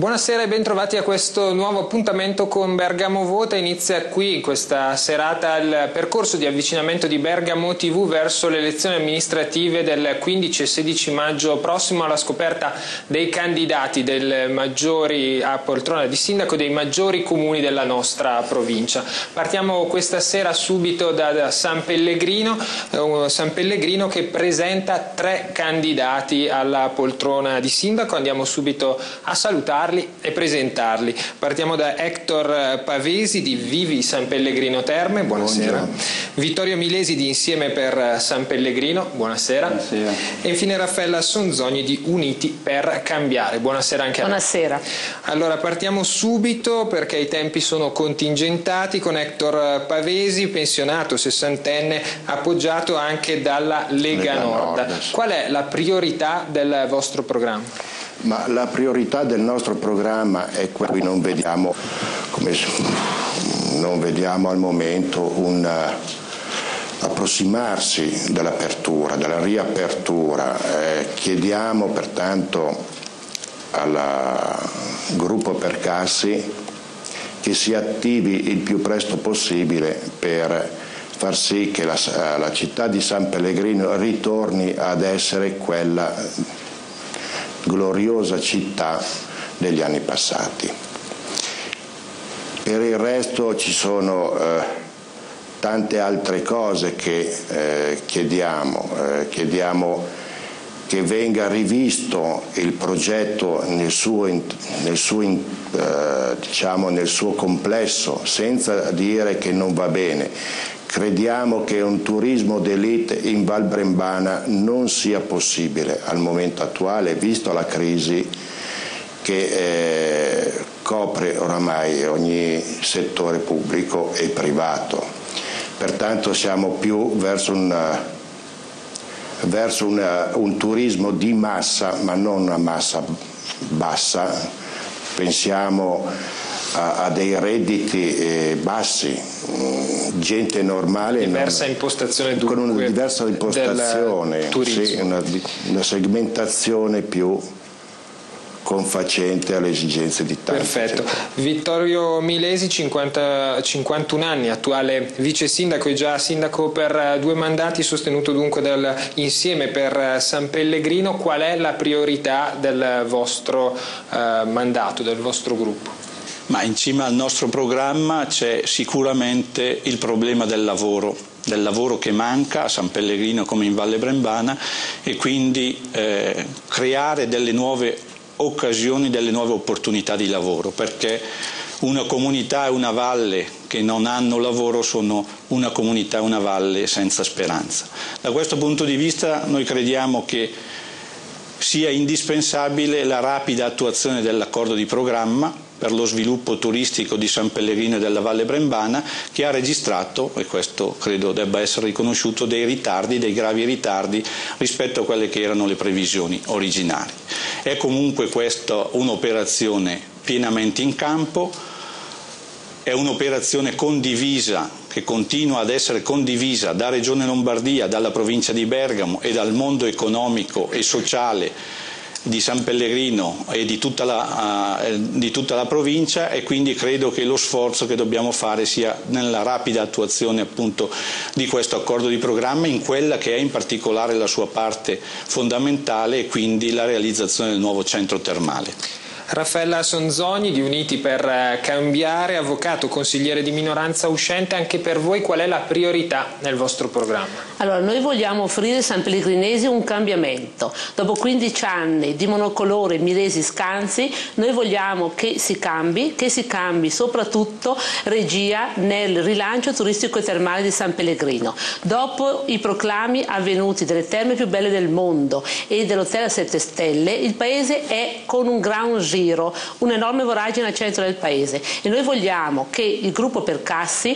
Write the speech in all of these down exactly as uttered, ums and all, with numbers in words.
Buonasera e bentrovati a questo nuovo appuntamento con Bergamo Vota. Inizia qui in questa serata il percorso di avvicinamento di Bergamo tivù verso le elezioni amministrative del quindici e sedici maggio prossimo, alla scoperta dei candidati del maggiori a poltrona di sindaco dei maggiori comuni della nostra provincia. Partiamo questa sera subito da, da San Pellegrino, eh, San Pellegrino che presenta tre candidati alla poltrona di sindaco. Andiamo subito a salutarli e presentarli. Partiamo da Hector Pavesi di Vivi San Pellegrino Terme, buonasera. Buongiorno. Vittorio Milesi di Insieme per San Pellegrino, buonasera. Buonasera. E infine Raffaella Sonzogni di Uniti per Cambiare, buonasera anche a lei. Buonasera. Allora partiamo subito perché i tempi sono contingentati con Hector Pavesi, pensionato sessantenne, appoggiato anche dalla Lega, Lega Nord. Nord. Qual è la priorità del vostro programma? Ma la priorità del nostro programma è quella che non vediamo, come, non vediamo al momento un approssimarsi dell'apertura, della riapertura. Eh, chiediamo pertanto al gruppo Percassi che si attivi il più presto possibile per far sì che la, la città di San Pellegrino ritorni ad essere quella gloriosa città degli anni passati. Per il resto ci sono eh, tante altre cose che eh, chiediamo. Eh, chiediamo che venga rivisto il progetto nel suo, nel suo, eh, diciamo, nel suo complesso, senza dire che non va bene. Crediamo che un turismo d'élite in Val Brembana non sia possibile al momento attuale, visto la crisi che eh, copre oramai ogni settore pubblico e privato. Pertanto siamo più verso, una, verso una, un turismo di massa, ma non una massa bassa. Pensiamo a, a dei redditi eh, bassi, gente normale, diversa non, impostazione con una diversa impostazione, sì, una, una segmentazione più confacente alle esigenze di tanti. Perfetto. Vittorio Milesi, cinquanta, cinquantuno anni, attuale vice sindaco e già sindaco per due mandati, sostenuto dunque dal Insieme per San Pellegrino. Qual è la priorità del vostro eh, mandato, del vostro gruppo? Ma in cima al nostro programma c'è sicuramente il problema del lavoro, del lavoro che manca a San Pellegrino come in Valle Brembana, e quindi eh, creare delle nuove occasioni, delle nuove opportunità di lavoro, perché una comunità e una valle che non hanno lavoro sono una comunità e una valle senza speranza. Da questo punto di vista noi crediamo che sia indispensabile la rapida attuazione dell'accordo di programma per lo sviluppo turistico di San Pellegrino e della Valle Brembana, che ha registrato, e questo credo debba essere riconosciuto, dei ritardi, dei gravi ritardi rispetto a quelle che erano le previsioni originali. È comunque questa un'operazione pienamente in campo, è un'operazione condivisa, che continua ad essere condivisa da Regione Lombardia, dalla provincia di Bergamo e dal mondo economico e sociale di San Pellegrino e di tutta, la, uh, di tutta la provincia, e quindi credo che lo sforzo che dobbiamo fare sia nella rapida attuazione appunto di questo accordo di programma, in quella che è in particolare la sua parte fondamentale, e quindi la realizzazione del nuovo centro termale. Raffaella Sonzogni di Uniti per Cambiare, avvocato, consigliere di minoranza uscente, anche per voi qual è la priorità nel vostro programma? Allora, noi vogliamo offrire ai sanpellegrinesi un cambiamento. Dopo quindici anni di monocolore Milesi Scanzi, noi vogliamo che si cambi, che si cambi soprattutto regia nel rilancio turistico e termale di San Pellegrino. Dopo i proclami avvenuti delle terme più belle del mondo e dell'hotel a sette stelle, il paese è con un ground zero, un'enorme voragine al centro del paese, e noi vogliamo che il gruppo Percassi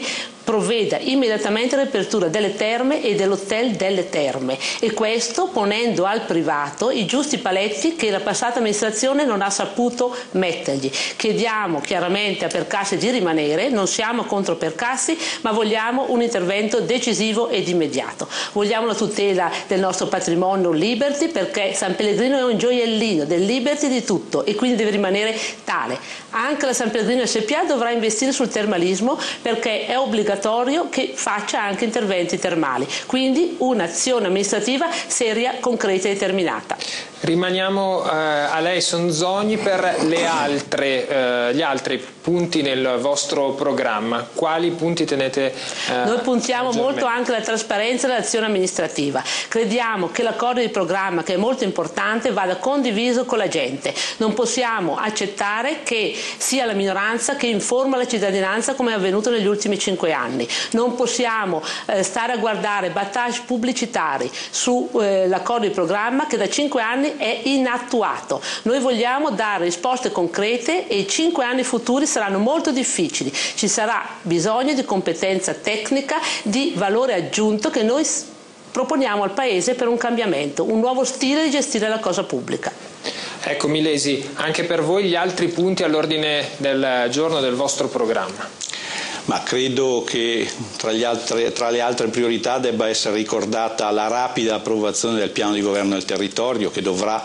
provveda immediatamente all'apertura delle terme e dell'hotel delle terme, e questo ponendo al privato i giusti paletti che la passata amministrazione non ha saputo mettergli. Chiediamo chiaramente a Percassi di rimanere, non siamo contro Percassi, ma vogliamo un intervento decisivo ed immediato. Vogliamo la tutela del nostro patrimonio Liberty, perché San Pellegrino è un gioiellino del Liberty di tutto e quindi deve rimanere tale. Anche la San Pellegrino S P A dovrà investire sul termalismo, perché è obbligatorio che faccia anche interventi termali. Quindi un'azione amministrativa seria, concreta e determinata. Rimaniamo eh, a lei Sonzogni per le altre, eh, gli altri punti nel vostro programma. Quali punti tenete? Eh, Noi puntiamo molto anche alla trasparenza dell'azione amministrativa. Crediamo che l'accordo di programma, che è molto importante, vada condiviso con la gente. Non possiamo accettare che sia la minoranza che informa la cittadinanza, come è avvenuto negli ultimi cinque anni. Non possiamo eh, stare a guardare battage pubblicitari sull'accordo eh, di programma che da cinque anni è inattuato. Noi vogliamo dare risposte concrete e i cinque anni futuri saranno molto difficili. Ci sarà bisogno di competenza tecnica, di valore aggiunto che noi proponiamo al Paese per un cambiamento, un nuovo stile di gestire la cosa pubblica. Ecco Milesi, anche per voi gli altri punti all'ordine del giorno del vostro programma. Ma credo che tra, gli altri, tra le altre priorità debba essere ricordata la rapida approvazione del piano di governo del territorio, che dovrà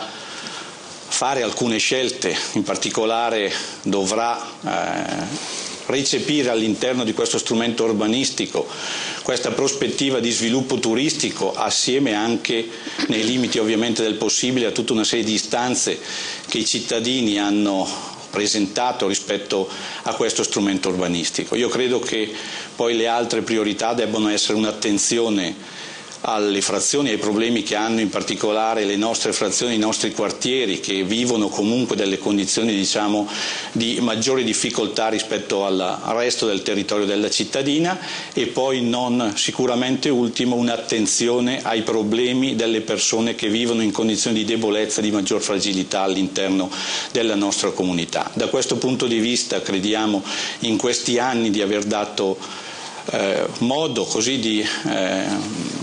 fare alcune scelte, in particolare dovrà eh, recepire all'interno di questo strumento urbanistico questa prospettiva di sviluppo turistico, assieme anche, nei limiti ovviamente del possibile, a tutta una serie di istanze che i cittadini hanno presentato rispetto a questo strumento urbanistico. Io credo che poi le altre priorità debbano essere un'attenzione alle frazioni e ai problemi che hanno in particolare le nostre frazioni, i nostri quartieri, che vivono comunque delle condizioni, diciamo, di maggiore difficoltà rispetto al resto del territorio della cittadina, e poi non sicuramente ultimo un'attenzione ai problemi delle persone che vivono in condizioni di debolezza, di maggior fragilità all'interno della nostra comunità. Da questo punto di vista crediamo in questi anni di aver dato eh, modo così di eh,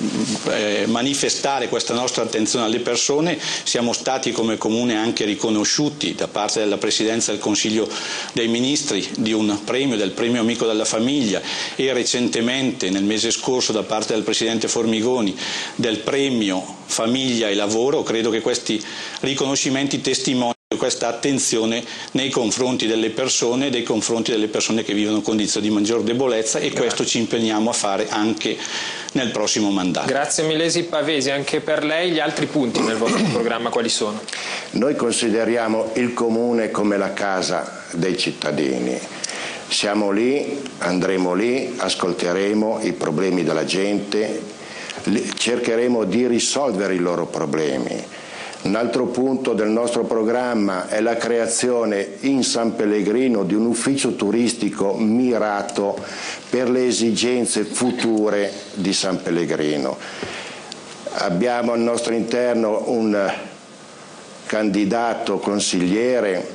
Eh, manifestare questa nostra attenzione alle persone. Siamo stati come Comune anche riconosciuti da parte della Presidenza del Consiglio dei Ministri di un premio, del premio Amico della Famiglia, e recentemente nel mese scorso da parte del Presidente Formigoni del premio Famiglia e Lavoro. Credo che questi riconoscimenti testimoniano questa attenzione nei confronti delle persone, nei confronti delle persone che vivono condizioni di maggior debolezza, e Grazie. Questo ci impegniamo a fare anche nel prossimo mandato. Grazie Milesi. Pavesi, anche per lei gli altri punti nel vostro programma quali sono? Noi consideriamo il Comune come la casa dei cittadini. Siamo lì, andremo lì, ascolteremo i problemi della gente, cercheremo di risolvere i loro problemi. Un altro punto del nostro programma è la creazione in San Pellegrino di un ufficio turistico mirato per le esigenze future di San Pellegrino. Abbiamo al nostro interno un candidato consigliere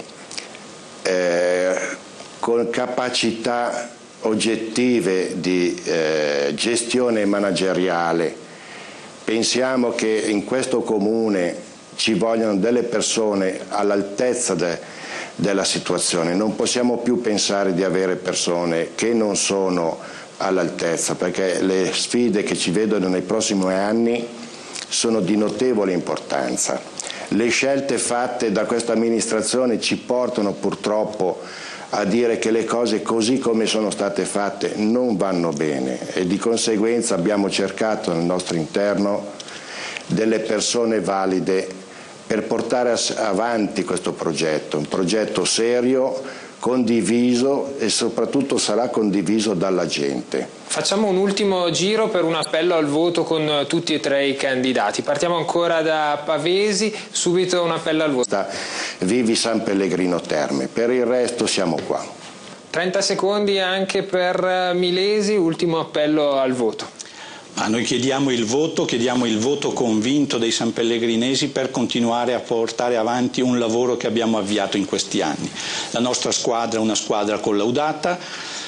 eh, con capacità oggettive di eh, gestione manageriale. Pensiamo che in questo Comune ci vogliono delle persone all'altezza de, della situazione. Non possiamo più pensare di avere persone che non sono all'altezza, perché le sfide che ci vedono nei prossimi anni sono di notevole importanza. Le scelte fatte da questa amministrazione ci portano purtroppo a dire che le cose così come sono state fatte non vanno bene, e di conseguenza abbiamo cercato nel nostro interno delle persone valide per portare avanti questo progetto, un progetto serio, condiviso, e soprattutto sarà condiviso dalla gente. Facciamo un ultimo giro per un appello al voto con tutti e tre i candidati. Partiamo ancora da Pavesi, subito un appello al voto. Vivi San Pellegrino Terme, per il resto siamo qua. trenta secondi anche per Milesi, ultimo appello al voto. Ma noi chiediamo il voto, chiediamo il voto convinto dei sanpellegrinesi per continuare a portare avanti un lavoro che abbiamo avviato in questi anni. La nostra squadra è una squadra collaudata,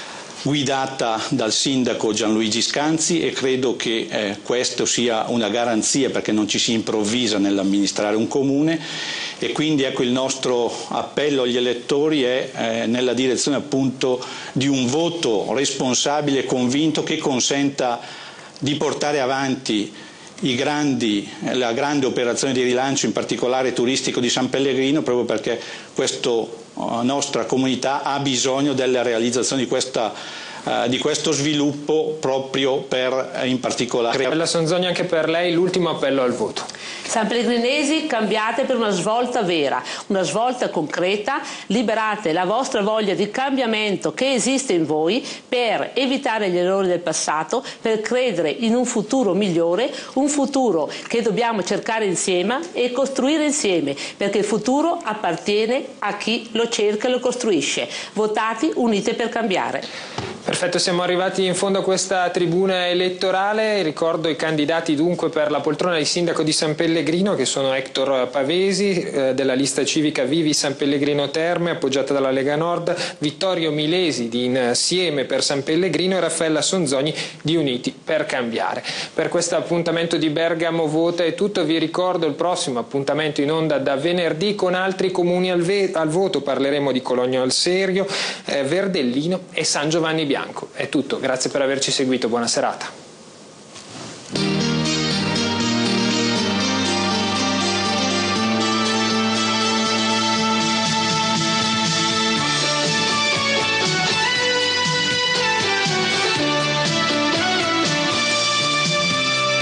guidata dal sindaco Gianluigi Scanzi, e credo che eh, questo sia una garanzia, perché non ci si improvvisa nell'amministrare un comune, e quindi ecco il nostro appello agli elettori è eh, nella direzione appunto di un voto responsabile e convinto che consenta di portare avanti I grandi, la grande operazione di rilancio, in particolare turistico, di San Pellegrino, proprio perché questa nostra comunità ha bisogno della realizzazione di, questa, uh, di questo sviluppo proprio per, in particolare. Bella Sonzogni, anche per lei l'ultimo appello al voto. San Pellegrinesi, cambiate per una svolta vera, una svolta concreta, liberate la vostra voglia di cambiamento che esiste in voi per evitare gli errori del passato, per credere in un futuro migliore, un futuro che dobbiamo cercare insieme e costruire insieme, perché il futuro appartiene a chi lo cerca e lo costruisce. Votate unite per cambiare. Perfetto, siamo arrivati in fondo a questa tribuna elettorale. Ricordo i candidati dunque per la poltrona di sindaco di San Pellegrino, che sono Hector Pavesi eh, della lista civica Vivi San Pellegrino Terme, appoggiata dalla Lega Nord, Vittorio Milesi di Insieme per San Pellegrino e Raffaella Sonzogni di Uniti per Cambiare. Per questo appuntamento di Bergamo Vota è tutto. Vi ricordo il prossimo appuntamento in onda da venerdì con altri comuni al, al voto. Parleremo di Cologno al Serio, eh, Verdellino e San Giovanni Bianco. È tutto, grazie per averci seguito, buona serata.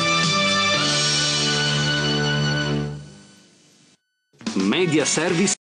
Media Service